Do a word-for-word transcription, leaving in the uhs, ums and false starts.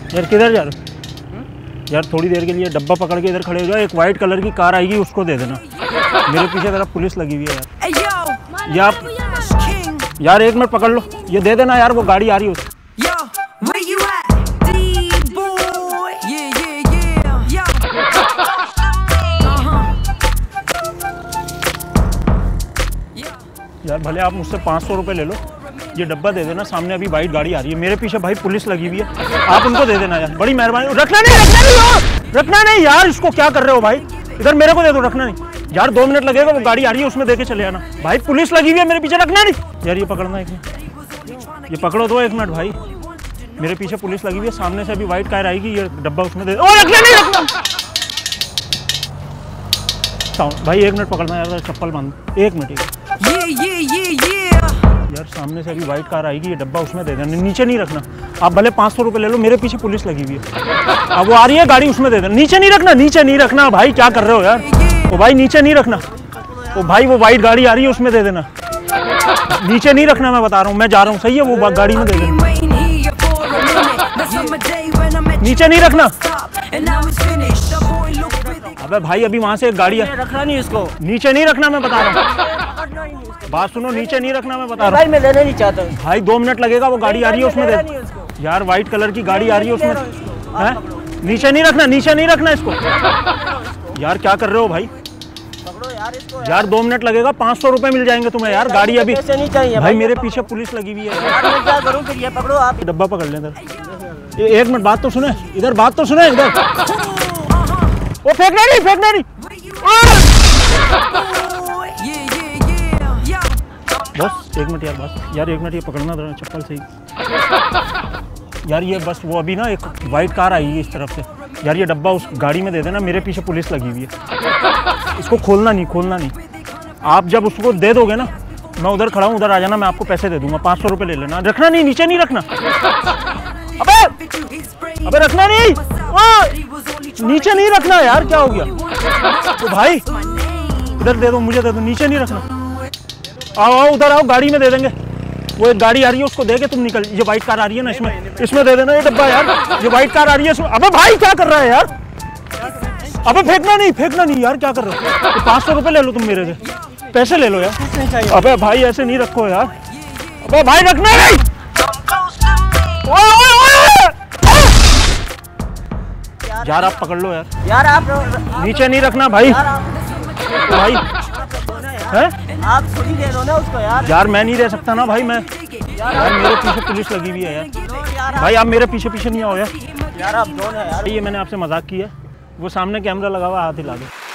यार किधर जा रहे हो यार? थोड़ी देर के लिए डब्बा पकड़ के इधर खड़े हो जाओ। एक वाइट कलर की कार आएगी, उसको दे देना। मेरे पीछे तरफ पुलिस लगी हुई है यार। यार यार एक मिनट पकड़ लो, ये दे देना यार। वो गाड़ी आ रही है उसकी। यार भले आप मुझसे पाँच सौ रुपये ले लो, ये डब्बा दे देना। सामने अभी वाइट गाड़ी आ रही है, मेरे पीछे भाई पुलिस लगी हुई है, आप उनको दे देना यार। बड़ी मेहरबानी। रखना नहीं, रखना नहीं हो, रखना नहीं यार। इसको क्या कर रहे हो भाई? इधर मेरे को दे दो, रखना नहीं यार। दो मिनट लगेगा, वो गाड़ी आ रही है, उसमें देके चले आना। भाई पुलिस लगी हुई है मेरे पीछे, रखना नहीं यार। ये पकड़ना एक मिनट, ये पकड़ो दो एक मिनट भाई। मेरे पीछे पुलिस लगी हुई है, सामने से अभी वाइट कार आएगी, ये डब्बा उसमें दे। ओ रखना नहीं, रखना भाई। एक मिनट पकड़ना यार, चप्पल बांध। एक मिनट यार, सामने से अभी वाइट कार आएगी, ये डब्बा उसमें दे देना। नीचे नहीं रखना। आप भले पाँच सौ रुपये ले लो, मेरे पीछे पुलिस लगी हुई है। अब वो आ रही है गाड़ी, उसमें दे देना। नीचे नहीं रखना, नीचे नहीं रखना भाई। क्या कर रहे हो यार? ओ भाई नीचे नहीं रखना। ओ भाई वो वाइट गाड़ी आ रही है, उसमें दे देना। नीचे नहीं रखना, मैं बता रहा हूँ। मैं जा रहा हूँ, सही है? वो गाड़ी में दे देना। नीचे नहीं रखना। अबे भाई अभी वहाँ से एक गाड़ी है, रखना नहीं इसको। नीचे नहीं रखना, मैं बता रहा हूँ। बात सुनो, नीचे नहीं रखना, मैं बता रहा हूँ। भाई मैं लेना नहीं चाहता हूँ भाई। दो मिनट लगेगा, वो गाड़ी आ रही है, उसमें दे यार। वाइट कलर की गाड़ी आ रही है, उसमें है। नीचे नहीं रखना, नीचे नहीं रखना इसको यार। क्या कर रहे हो भाई? पकड़ो यार इसको यार। दो मिनट लगेगा, पाँच सौ रुपये मिल जाएंगे तुम्हें यार। गाड़ी अभी पैसे नहीं चाहिए भाई। मेरे पीछे पुलिस लगी हुई है यार। मैं क्या करूँ फिर? ये पकड़ो आप। डब्बा पकड़ लें इधर। एक मिनट बात तो सुने, इधर बात तो सुने इधर। वो फेंकना नहीं, फेंकना नहीं। बस एक मिनट यार, बस यार एक मिनट। ये पकड़ना था चप्पल से ही यार। ये बस वो अभी ना एक वाइट कार आई है इस तरफ से यार। ये डब्बा उस गाड़ी में दे देना, मेरे पीछे पुलिस लगी हुई है। इसको खोलना नहीं, खोलना नहीं। आप जब उसको दे दोगे ना, मैं उधर खड़ा हूँ, उधर आ जाना, मैं आपको पैसे दे दूंगा। पाँच सौ रुपये ले लेना। रखना नहीं, नीचे नहीं रखना। अबे अबे रखना नहीं, नीचे नहीं रखना यार। क्या हो गया? तो भाई इधर दे दो, मुझे दे दो। नीचे नहीं रखना। आओ आओ, उधर आओ, गाड़ी में दे देंगे। वो एक गाड़ी आ रही है, उसको दे के तुम निकल। ये वाइट कार आ रही है ना, इसमें इसमें दे देना ये डब्बा यार। ये वाइट कार आ रही है इसमें। अबे भाई क्या कर रहा है यार? अबे फेंकना नहीं, फेंकना नहीं यार। क्या कर रहे हो? तो पाँच सौ रुपये ले लो तुम मेरे से, पैसे ले लो यार। अबे भाई ऐसे नहीं रखो यार। अबे भाई रखना नहीं। यार आप पकड़ लो यार। यार आप नीचे नहीं रखना भाई। भाई है? आप थोड़ी दे दो ना उसको यार। यार मैं नहीं दे सकता ना भाई। मैं यार मेरे पीछे पुलिस लगी हुई है यार। भाई आप मेरे पीछे पीछे नहीं आओ यार। यार आप दो ना यार। ये मैंने आपसे मजाक किया। वो सामने कैमरा लगा हुआ, हाथ हिला दो।